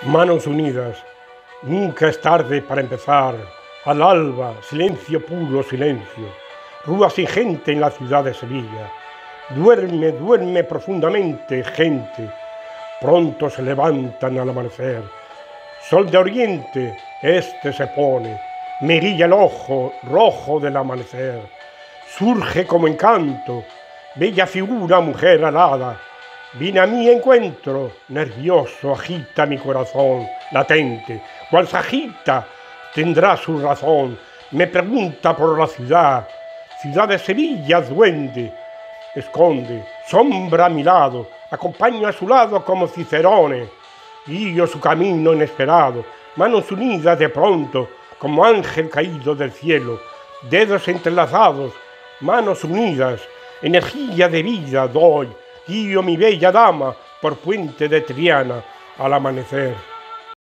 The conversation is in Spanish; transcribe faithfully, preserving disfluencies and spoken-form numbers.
Manos unidas, nunca es tarde para empezar. Al alba, silencio puro, silencio. Rúa sin gente en la ciudad de Sevilla. Duerme, duerme profundamente, gente. Pronto se levantan al amanecer. Sol de oriente, este se pone. Me guilla el ojo rojo del amanecer. Surge como encanto, bella figura, mujer alada. Viene a mi encuentro, nervioso, agita mi corazón, latente. Cual se agita, tendrá su razón. Me pregunta por la ciudad, ciudad de Sevilla, duende. Esconde, sombra a mi lado, acompaño a su lado como Cicerone. Guío su camino inesperado, manos unidas de pronto, como ángel caído del cielo. Dedos entrelazados, manos unidas, energía de vida doy. Guío mi bella dama por puente de Triana al amanecer.